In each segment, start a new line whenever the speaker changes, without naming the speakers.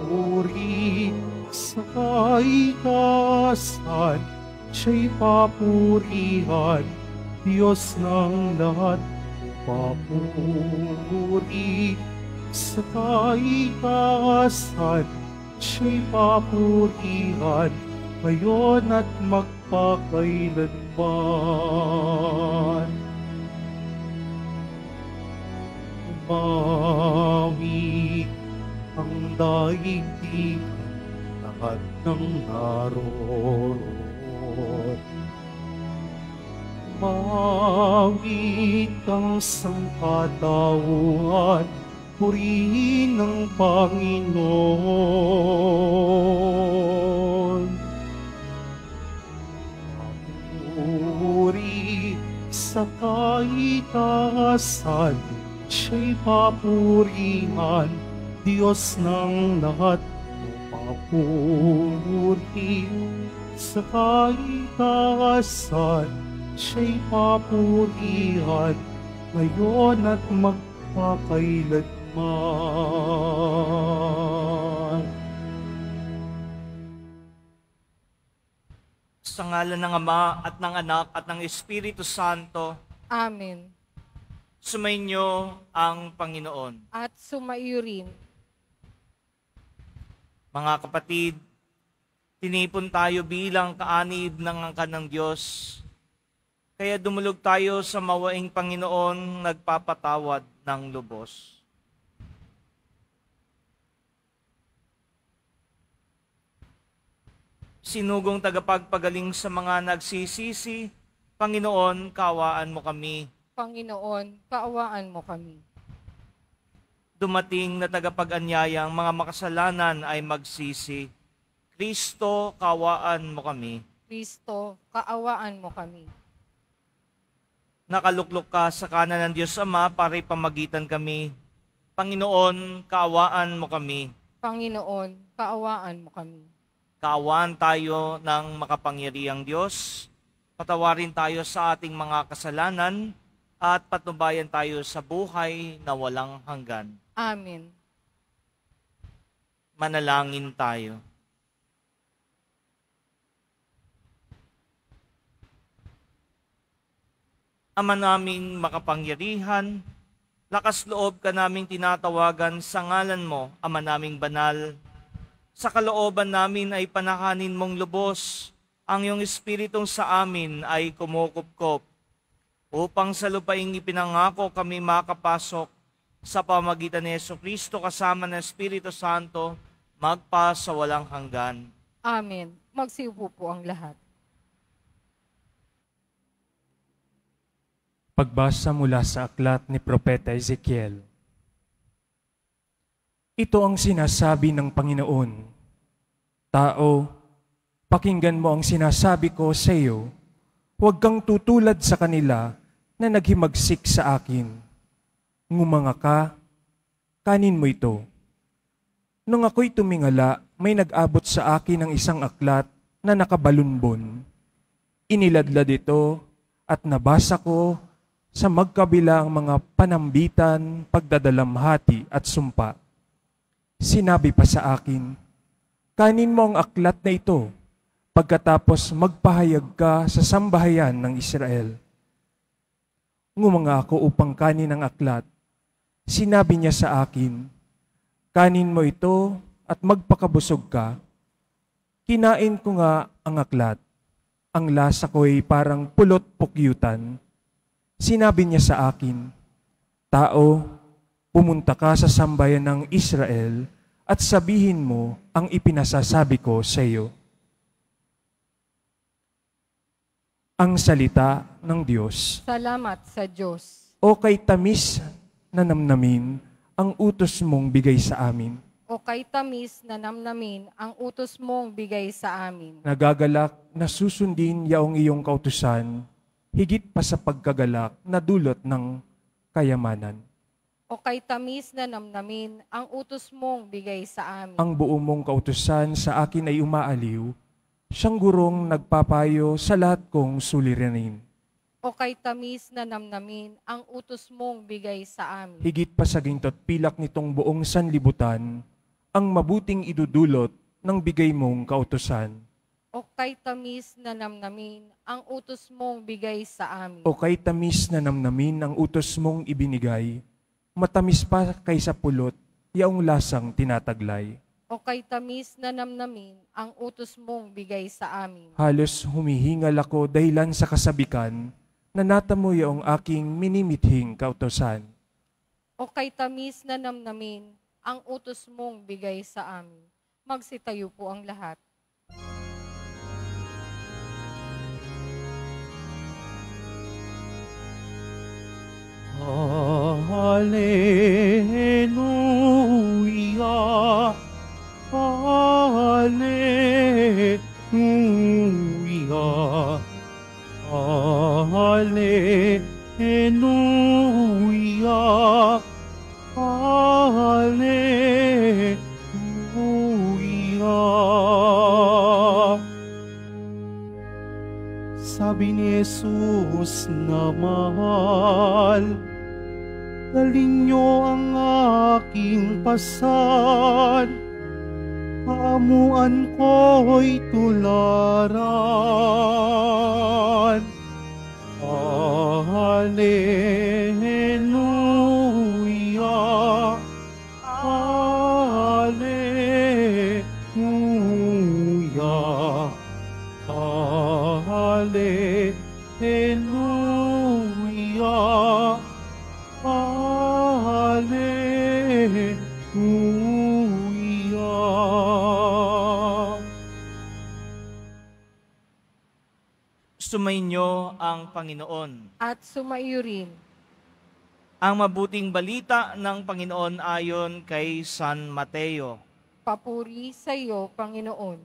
papuri sa kaitaasan, siya'y papurihan, Diyos ng lahat. Papuri sa kaitaasan, siya'y papurihan, ngayon at magpakailanman. Umawi ang daigdig, lahat ng naroroon. Umawit ang sangkatauhan, purihin ng Panginoon. Papuri sa kaitaasan, siya'y papurihan, Diyos ng lahat. Papuri sa kaitaasan, siya'y papurihan, ngayon at magpakailanman.
Sa ngalan ng Ama at ng Anak at ng Espiritu Santo.
Amen.
Sumainyo ang Panginoon.
At sumaiyo rin.
Mga kapatid, tinipon tayo bilang kaanib ng angkan ng Diyos. Kaya dumulog tayo sa mawaing Panginoon, nagpapatawad ng lubos. Sinugong tagapagpagaling sa mga nagsisisi, Panginoon, kaawaan mo kami.
Panginoon, kaawaan mo kami.
Dumating na tagapag-anyayang mga makasalanan ay magsisi. Kristo, kaawaan mo kami.
Kristo, kaawaan mo kami.
Nakaluklok ka sa kanan ng Diyos Ama para ipamagitan kami. Panginoon, kaawaan mo kami.
Panginoon, kaawaan mo kami.
Kaawaan tayo ng makapangyarihang Diyos. Patawarin tayo sa ating mga kasalanan at patnubayan tayo sa buhay na walang hanggan.
Amen.
Manalangin tayo. Ama naming makapangyarihan, lakas loob ka naming tinatawagan sa ngalan mo, Ama naming banal. Sa kalooban namin ay panakanin mong lubos, ang iyong espiritong sa amin ay kumukupkop, upang sa lupaing ipinangako kami makapasok sa pamagitan ni Jesucristo kasama ng Espiritu Santo, magpa sa walang hanggan.
Amen. Magsiupo po ang lahat.
Pagbasa mula sa aklat ni Propeta Ezekiel. Ito ang sinasabi ng Panginoon. Tao, pakinggan mo ang sinasabi ko sa iyo. Huwag kang tutulad sa kanila na naghimagsik sa akin. Ngumanga ka, kanin mo ito. Nung ako'y tumingala, may nag-abot sa akin ng isang aklat na nakabalunbon. Iniladlad ito at nabasa ko sa magkabilang mga panambitan, pagdadalamhati at sumpa. Sinabi pa sa akin, kanin mo ang aklat na ito, pagkatapos magpahayag ka sa sambahayan ng Israel. Ngumanga ako upang kanin ang aklat. Sinabi niya sa akin, kanin mo ito at magpakabusog ka. Kinain ko nga ang aklat. Ang lasa ko'y parang pulot pukyutan. Sinabi niya sa akin, tao, pumunta ka sa sambayan ng Israel at sabihin mo ang ipinasasabi ko sa iyo. Ang salita ng Diyos.
Salamat sa Diyos.
O kay tamis na namnamin ang utos mong bigay sa amin.
O kay tamis na namnamin ang utos mong bigay sa amin.
Nagagalak na susundin yaong iyong kautusan, higit pa sa pagkagalak na dulot ng kayamanan.
O kay tamis na namnamin ang utos mong bigay sa amin.
Ang buong mong kautusan sa akin ay umaaliw, siyang gurong nagpapayo sa lahat kong suliranin.
O kay tamis na namnamin ang utos mong bigay sa amin.
Higit pa sa gintot pilak nitong buong sanlibutan, ang mabuting idudulot ng bigay mong kautusan.
O kay tamis na namnamin ang utos mong bigay sa amin.
O kay tamis na namnamin ang utos mong ibinigay, matamis pa kaysa pulot, yaong lasang tinataglay.
O kay tamis na namnamin ang utos mong bigay sa amin.
Halos humihingal ako dahilan sa kasabikan, na natamo yaong aking minimithing kautusan.
O kay tamis na namnamin ang utos mong bigay sa amin. Magsitayo po ang lahat.
Hallelujah, Hallelujah, Hallelujah, Hallelujah. Sabi ni Jesus na mahal, dalhin niyo ang aking pasan, paamuan ko'y tularan. Hallelujah, Hallelujah, Hallelujah, Hallelujah.
Sumainyo ang Panginoon.
At sumaiyo rin.
Ang mabuting balita ng Panginoon ayon kay San Mateo.
Papuri sa iyo, Panginoon.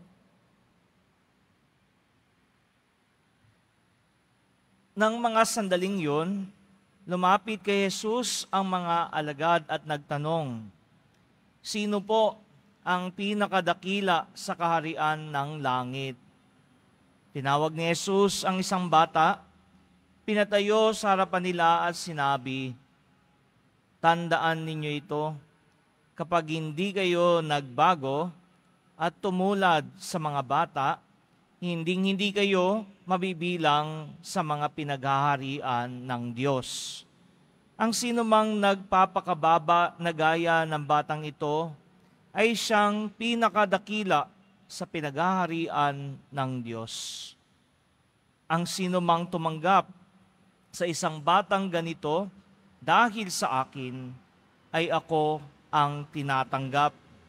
Nang mga sandaling yun, lumapit kay Jesus ang mga alagad at nagtanong, "Sino po ang pinakadakila sa kaharian ng langit?" Tinawag ni Jesus ang isang bata, pinatayo sa harapan nila at sinabi, "Tandaan ninyo ito, kapag hindi kayo nagbago at tumulad sa mga bata, hindi kayo mabibilang sa mga pinaghaharian ng Diyos. Ang sinumang nagpapakababa na gaya ng batang ito ay siyang pinakadakila sa pinaghaharian ng Diyos. Ang sinumang tumanggap sa isang batang ganito dahil sa akin, ay ako ang tinatanggap.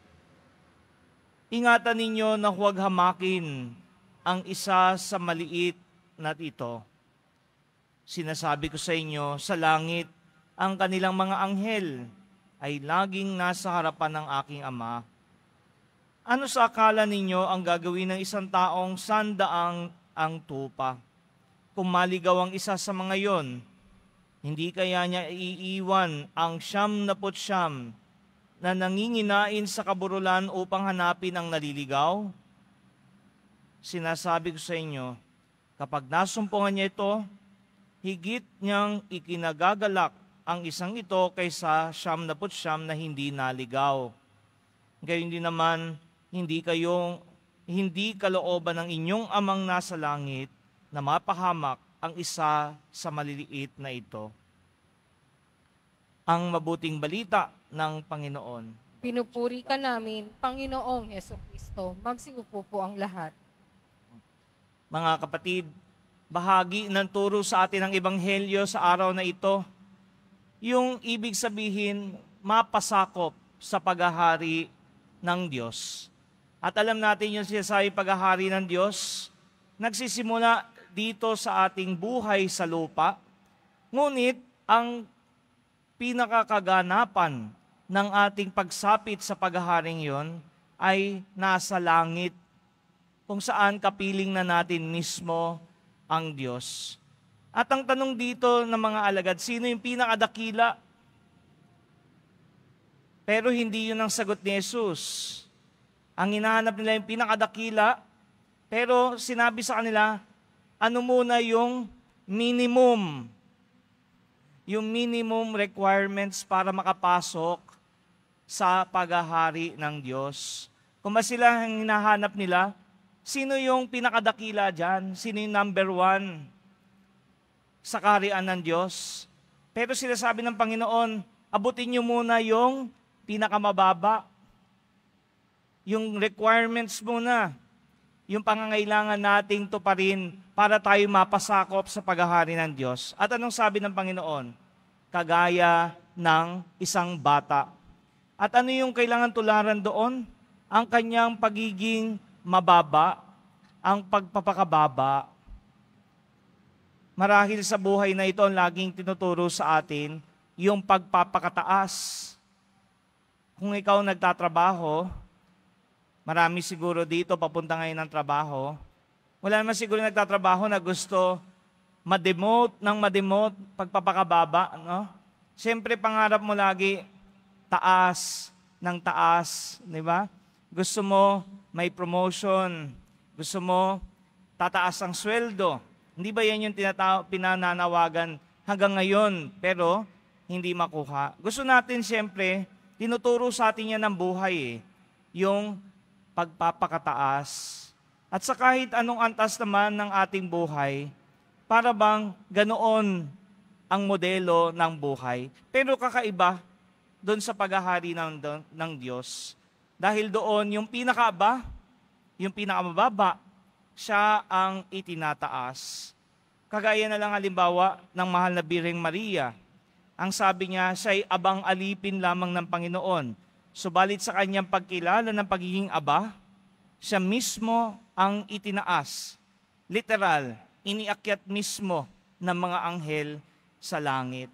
Ingatan ninyo na huwag hamakin ang isa sa maliit na ito. Sinasabi ko sa inyo, sa langit, ang kanilang mga anghel ay laging nasa harapan ng aking Ama. Ano sa akala ninyo ang gagawin ng isang taong 100 ang tupa? Kung maligaw ang isa sa mga yon, hindi kaya niya iiwan ang 99 na nanginginain sa kaburulan upang hanapin ang naliligaw? Sinasabi ko sa inyo, kapag nasumpungan niya ito, higit niyang ikinagagalak ang isang ito kaysa 99 na hindi naligaw. Gayon din naman, hindi kalooban ng inyong amang nasa langit na mapahamak ang isa sa maliliit na ito. Ang mabuting balita ng Panginoon.
Pinupuri ka namin, Panginoong Hesukristo. Magsiupo po ang lahat.
Mga kapatid, bahagi ng turo sa atin ng Ebanghelyo sa araw na ito, yung ibig sabihin, mapasakop sa paghahari ng Diyos. At alam natin yung sinasabing paghahari ng Diyos, nagsisimula dito sa ating buhay sa lupa, ngunit ang pinakakaganapan ng ating pagsapit sa paghaharing yon ay nasa langit, kung saan kapiling na natin mismo ang Diyos. At ang tanong dito ng mga alagad, sino yung pinakadakila? Pero hindi yun ang sagot ni Jesus. Ang hinahanap nila yung pinakadakila, pero sinabi sa kanila, ano muna yung minimum requirements para makapasok sa paghahari ng Diyos. Kung ba sila ang hinahanap nila, sino yung pinakadakila dyan? Sino yung number one sa kaharian ng Diyos? Pero sila sabi ng Panginoon, abutin niyo muna yung pinakamababa. Yung requirements muna. Yung pangangailangan nating tuparin para tayo mapasakop sa paghahari ng Diyos. At anong sabi ng Panginoon? Kagaya ng isang bata. At ano yung kailangan tularan doon? Ang kanyang pagiging mababa, ang pagpapakababa. Marahil sa buhay na ito, ang laging tinuturo sa atin, yung pagpapakataas. Kung ikaw nagtatrabaho, marami siguro dito papunta ngayon ng trabaho, wala naman siguro nagtatrabaho na gusto ma-demote, pagpapakababa, no? Siyempre, pangarap mo lagi, taas, ng taas, di ba? Gusto mo may promotion, gusto mo tataas ang sweldo. Hindi ba yan yung pinananawagan hanggang ngayon, pero hindi makuha? Gusto natin siyempre, tinuturo sa atin yan ng buhay yung pagpapakataas. At sa kahit anong antas naman ng ating buhay, para bang ganoon ang modelo ng buhay. Pero kakaiba doon sa paghahari ng Diyos. Dahil doon, yung pinakaaba, yung pinakamababa, siya ang itinataas. Kagaya na lang halimbawa ng mahal na Birheng Maria. Ang sabi niya, siya'y abang alipin lamang ng Panginoon. Subalit sa kanyang pagkilala ng pagiging aba, siya mismo ang itinaas. Literal, iniakyat mismo ng mga anghel sa langit.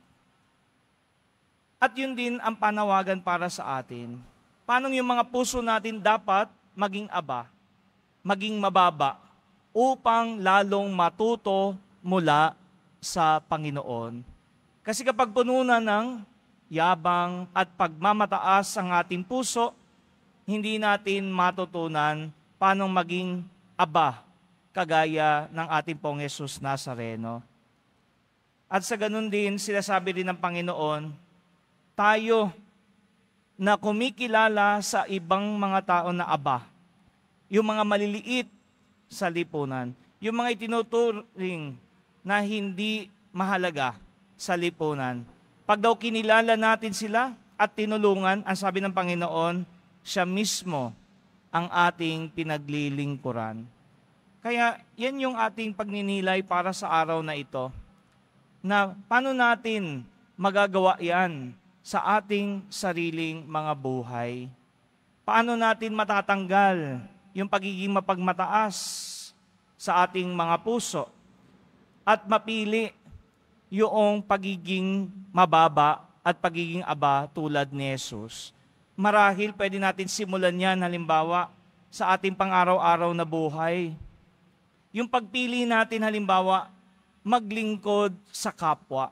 At yun din ang panawagan para sa atin. Paano yung mga puso natin dapat maging aba, maging mababa, upang lalong matuto mula sa Panginoon. Kasi kapag puno na ng yabang at pagmamataas ang ating puso, hindi natin matutunan paano maging aba, kagaya ng ating pong Jesus Nazareno. At sa ganun din, sila sabi rin ng Panginoon, tayo na kumikilala sa ibang mga tao na aba, yung mga maliliit sa lipunan, yung mga itinuturing na hindi mahalaga sa lipunan. Pag daw kinilala natin sila at tinulungan, ang sabi ng Panginoon, siya mismo ang ating pinaglilingkuran. Kaya yan yung ating pagninilay para sa araw na ito, na paano natin magagawa yan sa ating sariling mga buhay. Paano natin matatanggal yung pagiging mapagmataas sa ating mga puso at mapili yung pagiging mababa at pagiging aba tulad ni Jesus. Marahil pwede natin simulan yan halimbawa sa ating pang-araw-araw na buhay. Yung pagpili natin halimbawa, maglingkod sa kapwa.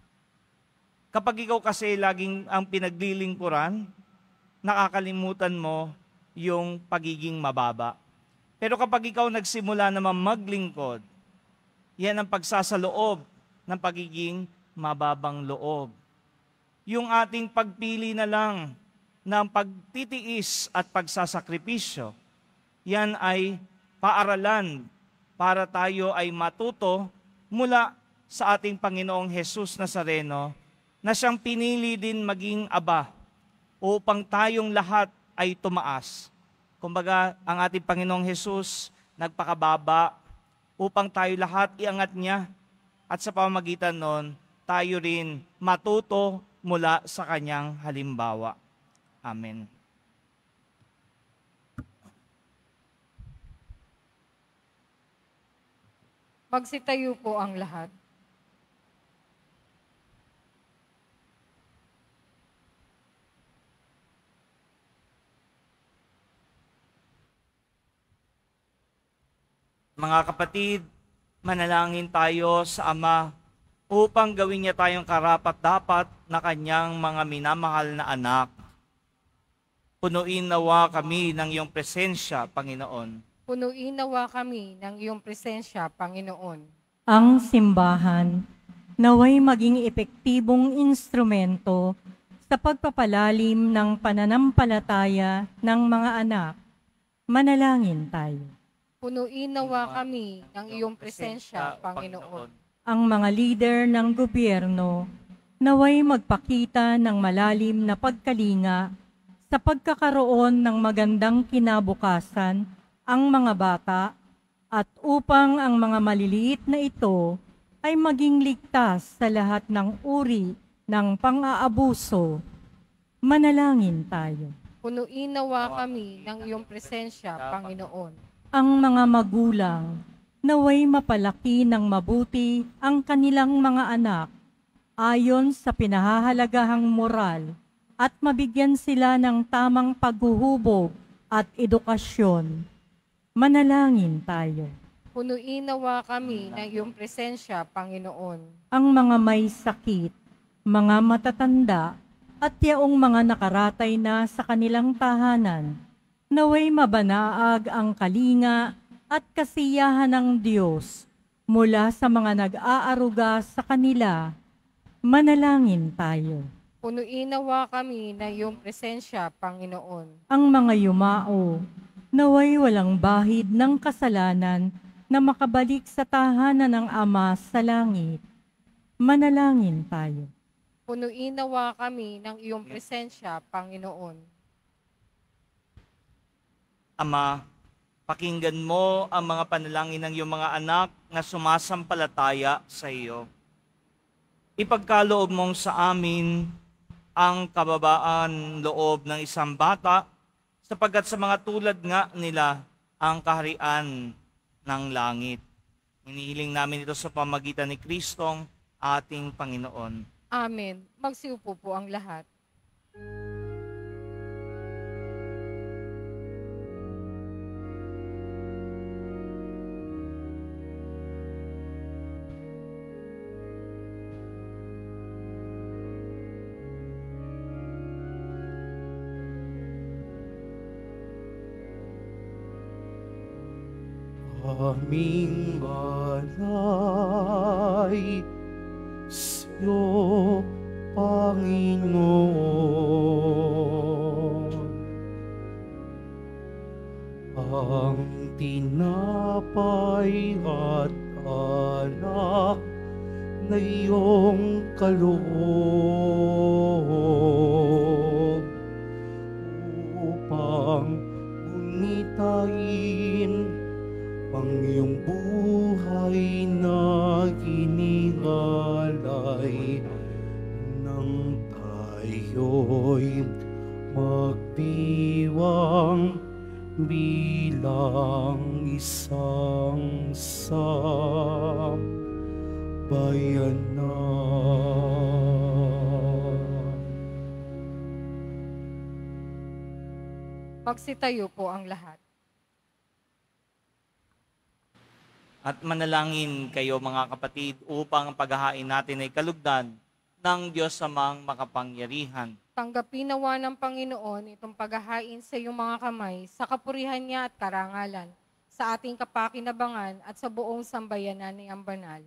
Kapag ikaw kasi laging ang pinaglilingkuran, nakakalimutan mo yung pagiging mababa. Pero kapag ikaw nagsimula naman maglingkod, yan ang pagsasaloob ng pagiging mababang loob. Yung ating pagpili na lang ng pagtitiis at pagsasakripisyo, yan ay paaralan para tayo ay matuto mula sa ating Panginoong Jesus Nazareno na siyang pinili din maging aba upang tayong lahat ay tumaas. Kumbaga, ang ating Panginoong Jesus nagpakababa upang tayo lahat iangat niya at sa pamamagitan nun, tayo rin matuto mula sa kanyang halimbawa. Amen.
Magsitayo po ang lahat.
Mga kapatid, manalangin tayo sa Ama upang gawin niya tayong karapat-dapat na kanyang mga minamahal na anak. Punuin nawa kami ng iyong presensya, Panginoon.
Punuin nawa kami ng iyong presensya, Panginoon.
Ang simbahan naway maging epektibong instrumento sa pagpapalalim ng pananampalataya ng mga anak. Manalangin tayo.
Punuin nawa kami ng iyong presensya, Panginoon.
Ang mga lider ng gobyerno naway magpakita ng malalim na pagkalinga sa pagkakaroon ng magandang kinabukasan ang mga bata at upang ang mga maliliit na ito ay maging ligtas sa lahat ng uri ng pang-aabuso. Manalangin tayo.
Punuin nawa kami ng iyong presensya, Panginoon.
Ang mga magulang naway mapalaki ng mabuti ang kanilang mga anak ayon sa pinahahalagahang moral at mabigyan sila ng tamang paghuhubog at edukasyon. Manalangin tayo.
Punuin nawa kami ng iyong presensya, Panginoon.
Ang mga may sakit, mga matatanda, at yaong mga nakaratay na sa kanilang tahanan, naway mabanaag ang kalinga at kasiyahan ng Diyos mula sa mga nag-aaruga sa kanila. Manalangin tayo.
Punuin nawa kami ng iyong presensya, Panginoon.
Ang mga yumao, naway walang bahid ng kasalanan na makabalik sa tahanan ng Ama sa langit. Manalangin tayo.
Punuin nawa kami ng iyong presensya, Panginoon.
Ama, pakinggan mo ang mga panalangin ng iyong mga anak na sumasampalataya sa iyo. Ipagkaloob mong sa amin ang kababaan loob ng isang bata sapagkat sa mga tulad nga nila ang kaharian ng langit. Hinihiling namin ito sa pamagitan ni Kristong ating Panginoon.
Amen. Magsiupo po ang lahat.
Aming alay sa'yo, Panginoon. Ang tinapay at alak na iyong kaloob upang unitain ang iyong buhay na inialay nang tayo'y magdiwang bilang isang sambayanan.
Magsitayo po ang lahat.
At manalangin kayo mga kapatid upang ang paghahain natin ay kalugdan ng Diyos Amang makapangyarihan.
Tanggapin nawa ng Panginoon itong paghahain sa iyong mga kamay sa kapurihan niya at karangalan, sa ating kapakinabangan at sa buong sambayanan ni Ambanal.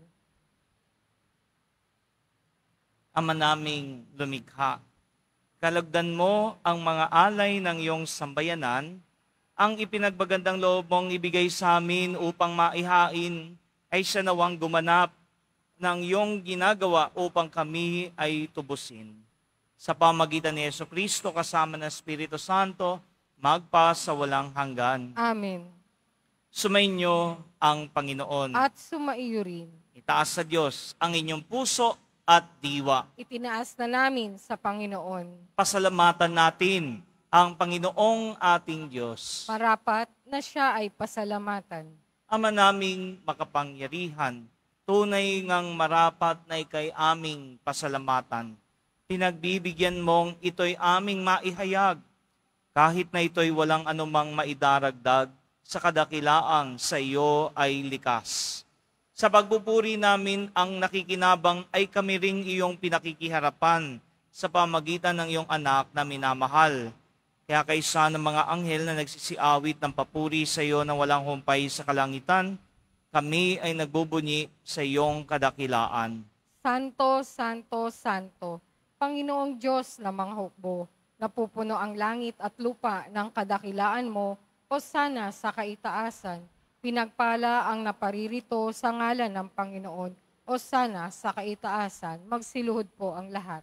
Ama naming lumikha, kalugdan mo ang mga alay ng iyong sambayanan, ang ipinagbagandang loob mong ibigay sa amin upang maihain ay siya nawang gumanap ng iyong ginagawa upang kami ay tubusin. Sa pamagitan ni Jesucristo kasama ng Espiritu Santo, magpa sa walang hanggan.
Amen.
Sumainyo ang Panginoon.
At sumaiyo rin.
Itaas sa Diyos ang inyong puso at diwa.
Itinaas na namin sa Panginoon.
Pasalamatan natin ang Panginoong ating Diyos.
Marapat na siya ay pasalamatan.
Ama naming makapangyarihan, tunay ngang marapat na ikay aming pasalamatan. Pinagbibigyan mong ito'y aming maihayag, kahit na ito'y walang anumang maidaragdag sa kadakilaang sa iyo ay likas. Sa pagbuburi namin ang nakikinabang ay kami ring iyong pinakikiharapan sa pamagitan ng iyong anak na minamahal. Kaya kaysa ng mga anghel na nagsisiawit ng papuri sa iyo na walang humpay sa kalangitan, kami ay nagbubunyi sa iyong kadakilaan.
Santo, Santo, Santo, Panginoong Diyos na manghukbo, napupuno ang langit at lupa ng kadakilaan mo, hosana sa kaitaasan. Pinagpala ang naparirito sa ngalan ng Panginoon, hosana sa kaitaasan. Magsiluhod po ang lahat.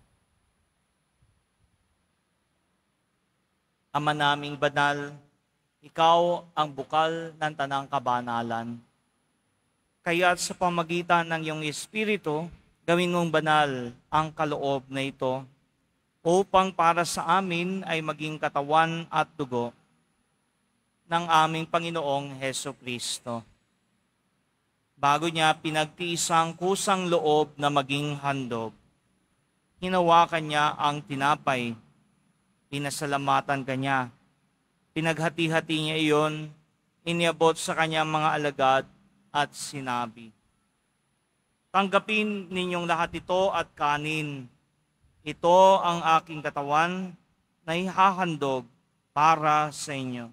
Ama naming banal, ikaw ang bukal ng tanang kabanalan. Kaya't sa pamagitan ng iyong Espiritu, gawin mong banal ang kaloob na ito upang para sa amin ay maging katawan at dugo ng aming Panginoong Heso Kristo. Bago niya pinagtiisang kusang loob na maging handog, hinawakan niya ang tinapay, pinasalamatan kanya, pinaghati-hati niya iyon, iniabot sa kanyang mga alagad at sinabi, "Tanggapin ninyong lahat ito at kanin. Ito ang aking katawan na ihahandog para sa inyo."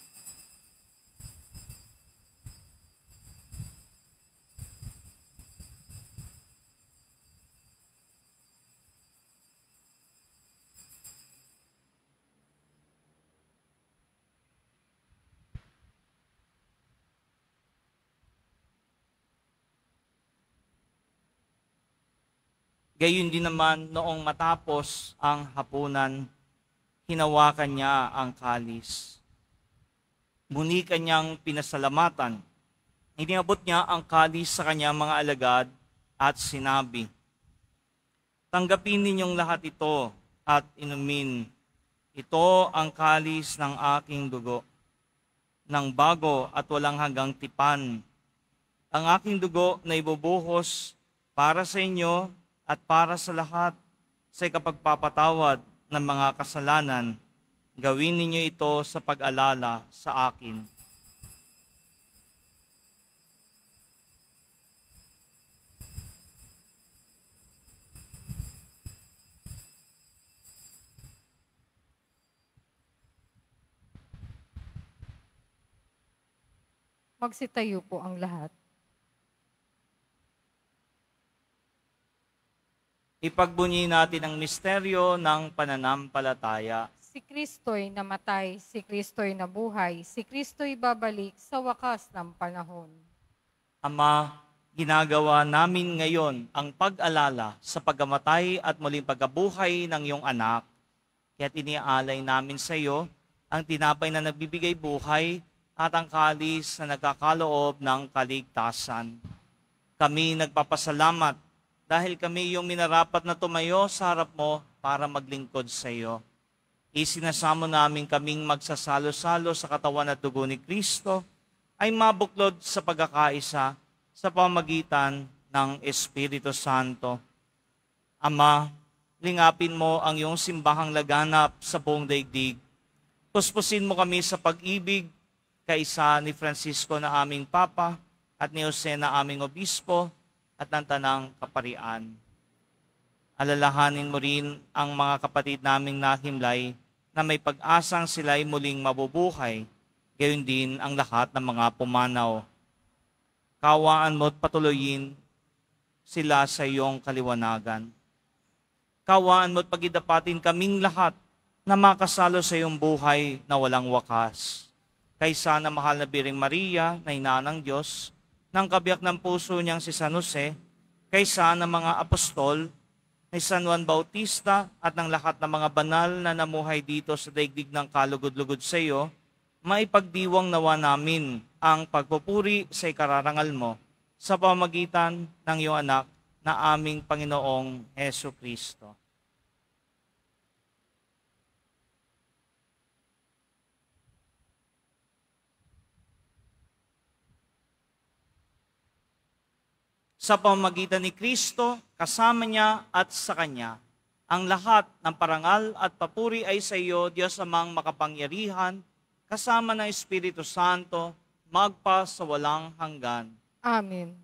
Gayun din naman noong matapos ang hapunan, hinawakan niya ang kalis. Muli kanyang pinasalamatan. Iniabot niya ang kalis sa kanyang mga alagad at sinabi, "Tanggapin ninyong lahat ito at inumin. Ito ang kalis ng aking dugo, ng bago at walang hanggang tipan. Ang aking dugo na ibubuhos para sa inyo at para sa lahat sa ikapagpapatawad ng mga kasalanan. Gawin ninyo ito sa pag-alala sa akin."
Magsitayo po ang lahat.
Ipagbunyi natin ang misteryo ng pananampalataya.
Si Kristo'y namatay, si Kristo'y nabuhay, si Kristo'y babalik sa wakas ng panahon.
Ama, ginagawa namin ngayon ang pag-alala sa pagkamatay at muling pagkabuhay ng iyong anak. Kaya't iniaalay namin sa iyo ang tinapay na nagbibigay buhay at ang kalis na nagkakaloob ng kaligtasan. Kami nagpapasalamat dahil kami yung minarapat na tumayo sa harap mo para maglingkod sa iyo. Isinasamo namin kaming magsasalo-salo sa katawan at dugo ni Kristo ay mabuklod sa pagkakaisa sa pamagitan ng Espiritu Santo. Ama, lingapin mo ang iyong simbahang laganap sa buong daigdig. Puspusin mo kami sa pag-ibig kaisa ni Francisco na aming Papa at ni Jose na aming Obispo at ng Tanang Kaparian. Alalahanin mo rin ang mga kapatid naming nahimlay na may pag-asang sila'y muling mabubuhay, gayon din ang lahat ng mga pumanaw. Kawaan mo at patuloyin sila sa iyong kaliwanagan. Kawaan mo at pagidapatin kaming lahat na makasalo sa iyong buhay na walang wakas. Kaysa na mahal na Biring Maria, na ina ng Diyos, ng kabiyak ng puso niyang si San Jose, kaysa ng mga apostol, ni San Juan Bautista at ng lahat ng mga banal na namuhay dito sa daigdig ng kalugod-lugod sa iyo, maipagdiwang nawa namin ang pagpupuri sa ikararangal mo sa pamagitan ng iyong anak na aming Panginoong Heso Kristo. Sa pamamagitan ni Kristo, kasama niya at sa Kanya, ang lahat ng parangal at papuri ay sa iyo, Diyos Amang makapangyarihan, kasama ng Espiritu Santo, magpa sa walang hanggan.
Amen.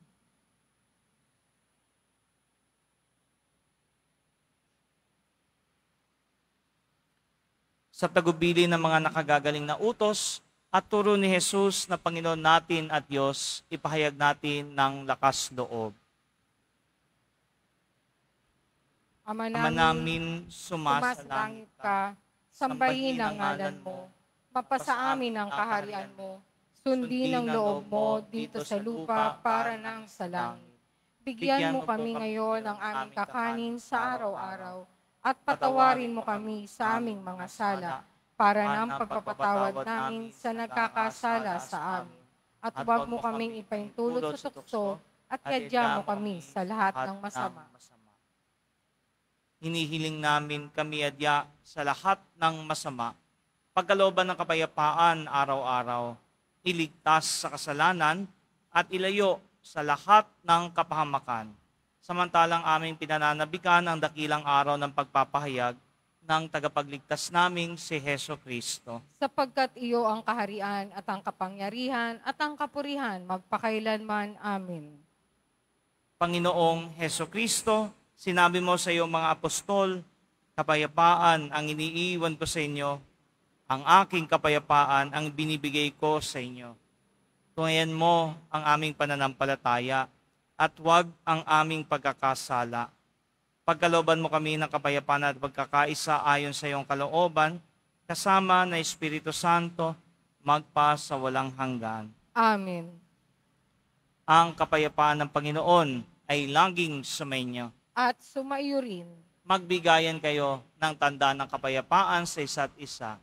Sa tagubili ng mga nakagagaling na utos, at turo ni Jesus na Panginoon natin at Diyos, ipahayag natin ng lakas loob.
Ama
Ama
namin,
namin, sumasalangit
sumasalangit
ka.
ka, sambahin ang ngalan mo, mapasa amin ang kaharian mo, sundin ang loob mo dito sa lupa para nang sa langit. Bigyan mo kami ngayon ng aming kakanin sa araw-araw, at patawarin mo kami sa aming mga sala, para nang pagpapatawad namin sa nagkakasala sa amin. At huwag mo kaming ipaintulot sa tukso, at yadya mo kami sa lahat ng masama.
Hinihiling namin kami adya sa lahat ng masama, pagkalooban ng kapayapaan araw-araw, iligtas sa kasalanan, at ilayo sa lahat ng kapahamakan. Samantalang aming pinananabikan ang dakilang araw ng pagpapahayag ng tagapagligtas naming si Heso Kristo.
Sapagkat iyo ang kaharian at ang kapangyarihan at ang kapurihan magpakailanman. Amen.
Panginoong Heso Kristo, sinabi mo sa iyong mga apostol, kapayapaan ang iniiwan ko sa inyo, ang aking kapayapaan ang binibigay ko sa inyo. Tungayan mo ang aming pananampalataya at huwag ang aming pagkakasala. Pagkalooban mo kami ng kapayapaan at pagkakaisa ayon sa iyong kalooban, kasama na Espiritu Santo, magpa sa walang hanggan.
Amen.
Ang kapayapaan ng Panginoon ay laging sumainyo.
At sumaiyo rin.
Magbigayan kayo ng tanda ng kapayapaan sa isa't isa.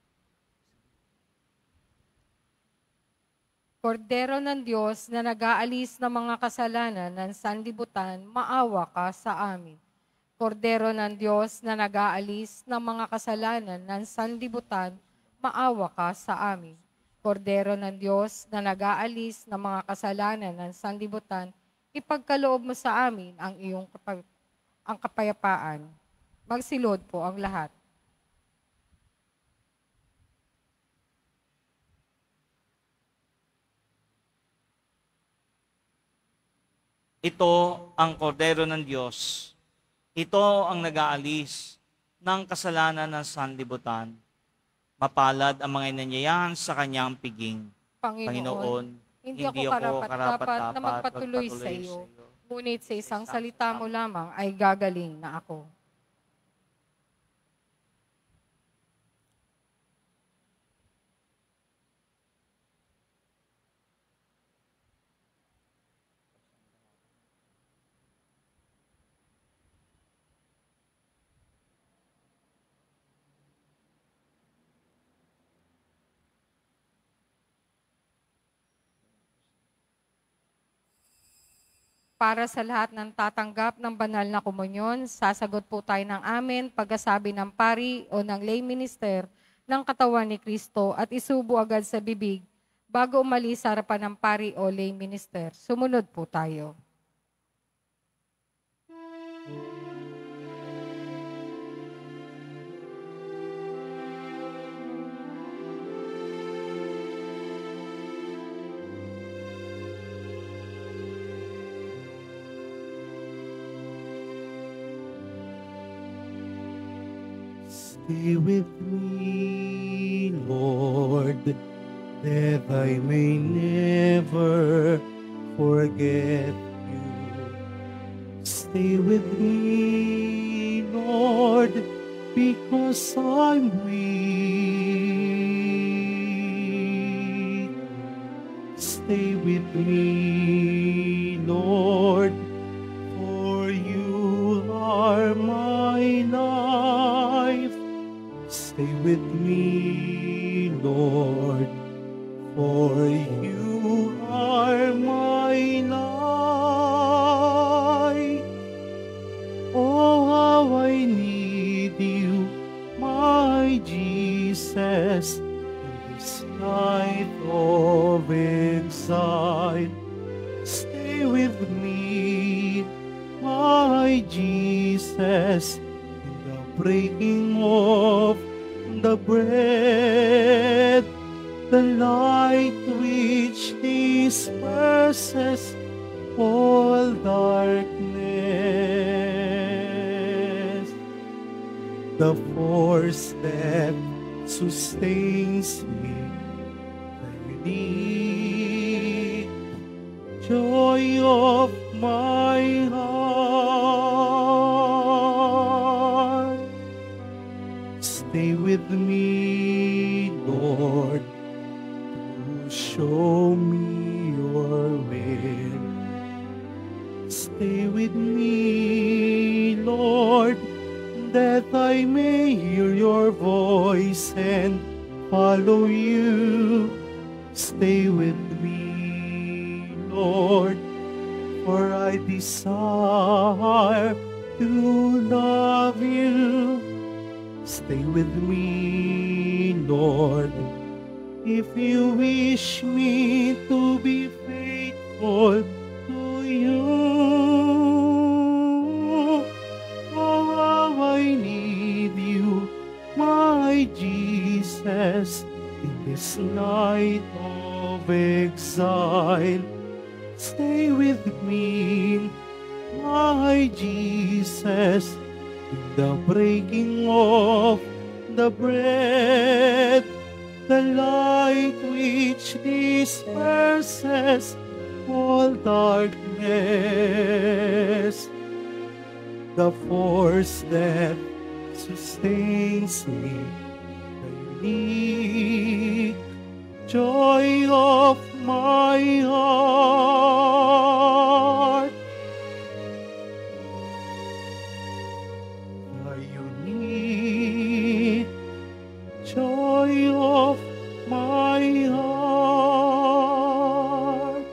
Kordero ng Diyos na nag-aalis ng mga kasalanan ng sanlibutan, maawa ka sa amin. Kordero ng Diyos na nag-aalis ng mga kasalanan ng sanlibutan, maawa ka sa amin. Kordero ng Diyos na nag-aalis ng mga kasalanan ng sanlibutan, ipagkaloob mo sa amin ang iyong kapayapaan. Magsilod po ang lahat.
Ito ang kordero ng Diyos. Ito ang nag-aalis ng kasalanan ng sanlibutan. Mapalad ang mga inanyayahan sa kanyang piging.
Panginoon, hindi ako karapat-dapat na magpatuloy sa iyo, ngunit sa isang salita mo lamang ay gagaling na ako. Para sa lahat ng tatanggap ng banal na komunyon, sasagot po tayo ng amen pagkasabi ng pari o ng lay minister ng katawan ni Kristo at isubo agad sa bibig bago umalis sa harapan ng pari o lay minister. Sumunod po tayo.
Stay with me, Lord, that I may never forget you. Stay with me, Lord, because I'm weak. Stay with me, Lord, for you are my life. Stay with me, Lord, for you are my life. Oh, how I need you, my Jesus, in this night of exile. Stay with me, my Jesus, in the breaking of the bread, the light which disperses all darkness, the force that sustains me, the unique joy of my heart. show me your will. Stay with me, Lord, that I may hear your voice and follow you. Stay with me, Lord, for I desire to love you. Stay with me, Lord, if you wish me to be faithful to you. Oh, how I need you, my Jesus, in this night of exile. Stay with me, my Jesus, in the breaking of the bread, the light which disperses all darkness, the force that sustains me, the unique joy of my heart, the unique joy of my heart.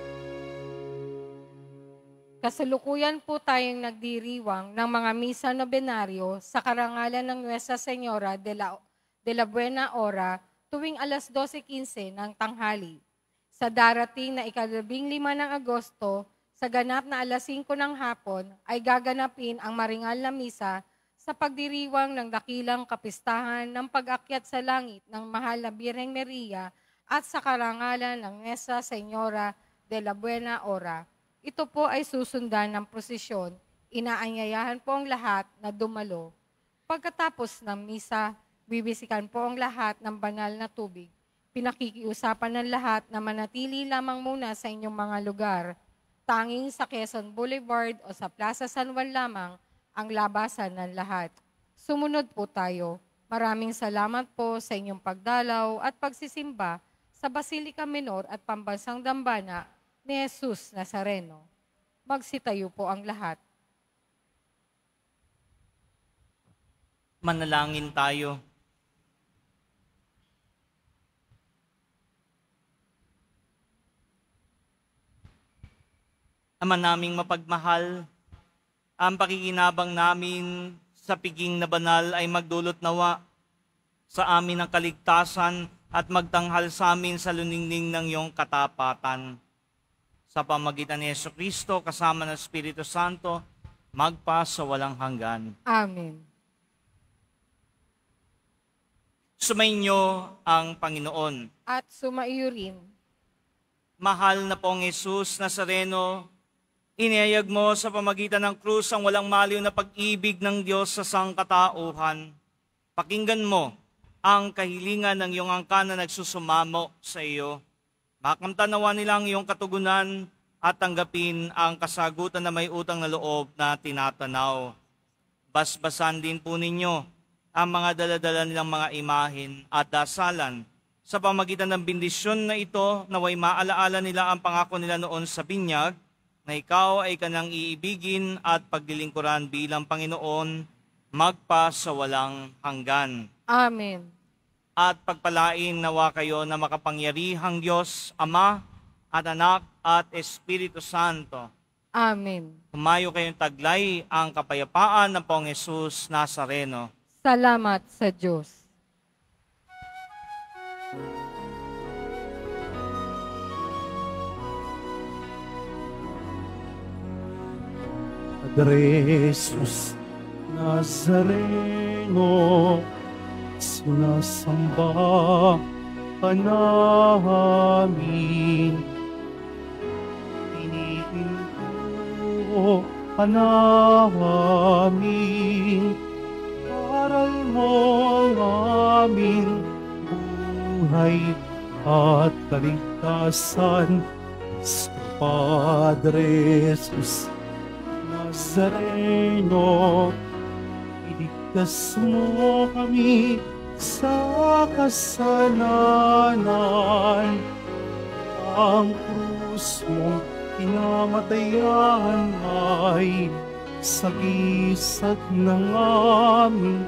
Kasalukuyan po tayong nagdiriwang ng mga misa nobenaryo sa karangalan ng Nuestra Señora de la Buena Hora tuwing alas 12:15 ng tanghali. Sa darating na ika-15 ng Agosto, sa ganap na alas 5 ng hapon, ay gaganapin ang maringal na misa sa pagdiriwang ng dakilang kapistahan ng pag-akyat sa langit ng mahal na Birheng Maria at sa karangalan ng Nuestra Señora de la Buena Hora. Ito po ay susundan ng prosesyon. Inaanyayahan po ang lahat na dumalo. Pagkatapos ng misa, bibisikan po ang lahat ng banal na tubig. Pinakikiusapan ng lahat na manatili lamang muna sa inyong mga lugar. Tanging sa Quezon Boulevard o sa Plaza San Juan lamang ang labasan ng lahat. Sumunod po tayo. Maraming salamat po sa inyong pagdalaw at pagsisimba sa Basilica Menor at Pambansang Dambana ni Jesus Nazareno. Magsitayo po ang lahat.
Manalangin tayo. Ama naming mapagmahal, ang pakikinabang namin sa piging na banal ay magdulot nawa sa amin ng kaligtasan at magtanghal sa amin sa luningning ng iyong katapatan. Sa pamagitan ni Jesucristo kasama ng Espiritu Santo, magpa sa walang hanggan.
Amen.
Sumainyo ang Panginoon.
At sumaiyo rin.
Mahal na pong Jesus Nazareno, inihayag mo sa pamagitan ng krus ang walang maliw na pag-ibig ng Diyos sa sangkatauhan. Pakinggan mo ang kahilingan ng iyong angkan na nagsusumamo sa iyo. Makamtanawa nila ang iyong katugunan at tanggapin ang kasagutan na may utang na loob na tinatanaw. Basbasan din po ninyo ang mga daladala nilang mga imahin at dasalan. Sa pamagitan ng bendisyon na ito, naway maalaala nila ang pangako nila noon sa binyag, na ikaw ay kanang iibigin at paglilingkuran bilang Panginoon, magpa sa walang hanggan.
Amen.
At pagpalain nawa kayo na makapangyarihang Diyos, Ama at Anak at Espiritu Santo.
Amen.
Humayo kayong taglay ang kapayapaan ng Pong Jesus Nazareno.
Salamat sa Diyos.
Padre Jesus Nazareno, sinasamba ka namin. Tinitinto ka namin. Aral mo ang aming buhay at kaligtasan. Sa Padre Jesus Nazareno, iligtas mo kami sa kasalanan ang krus mong pinamatayan ay sagisag ng aming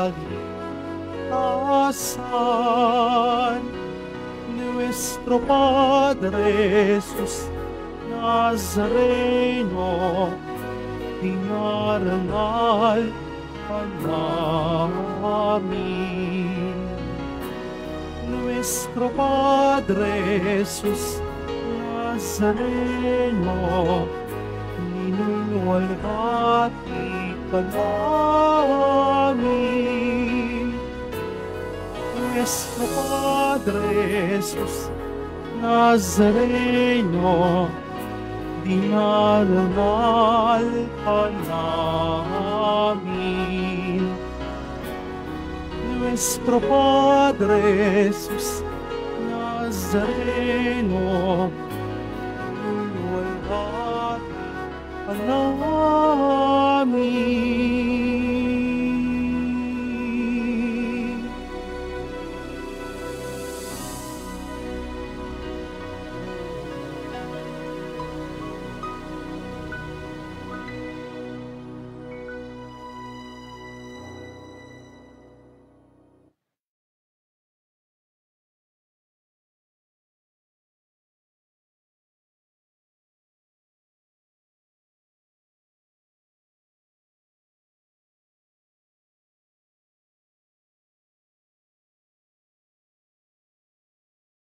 kaligtasan. Nuestro Padre Jesus Nazareno, dinarangal ka namin. Nuestro Padre Jesus Nazareno, ninuwalhati ka namin. Nuestro Padre Jesus Nazareno, dinarangal ka namin. Nuestro Padre Jesus Nazareno, ninuwalhati ka namin.